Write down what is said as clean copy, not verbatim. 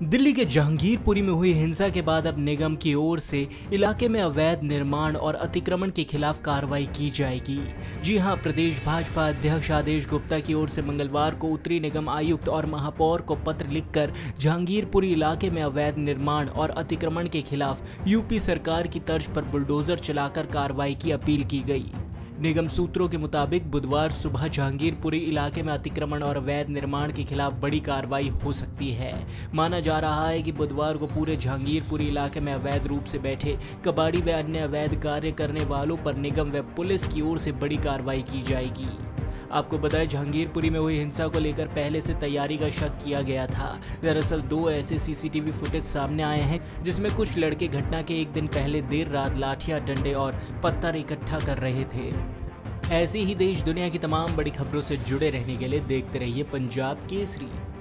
दिल्ली के जहांगीरपुरी में हुई हिंसा के बाद अब निगम की ओर से इलाके में अवैध निर्माण और अतिक्रमण के खिलाफ कार्रवाई की जाएगी। जी हां, प्रदेश भाजपा अध्यक्ष आदेश गुप्ता की ओर से मंगलवार को उत्तरी निगम आयुक्त और महापौर को पत्र लिखकर जहांगीरपुरी इलाके में अवैध निर्माण और अतिक्रमण के खिलाफ यूपी सरकार की तर्ज पर बुलडोजर चलाकर कार्रवाई की अपील की गई। निगम सूत्रों के मुताबिक बुधवार सुबह जहांगीरपुरी इलाके में अतिक्रमण और अवैध निर्माण के खिलाफ बड़ी कार्रवाई हो सकती है। माना जा रहा है कि बुधवार को पूरे जहांगीरपुरी इलाके में अवैध रूप से बैठे कबाड़ी व अन्य अवैध कार्य करने वालों पर निगम व पुलिस की ओर से बड़ी कार्रवाई की जाएगी। आपको बताएं, जहांगीरपुरी में हुई हिंसा को लेकर पहले से तैयारी का शक किया गया था। दरअसल 2 ऐसे सीसीटीवी फुटेज सामने आए हैं जिसमें कुछ लड़के घटना के एक दिन पहले देर रात लाठियां, डंडे और पत्थर इकट्ठा कर रहे थे। ऐसी ही देश दुनिया की तमाम बड़ी खबरों से जुड़े रहने के लिए देखते रहिए पंजाब केसरी।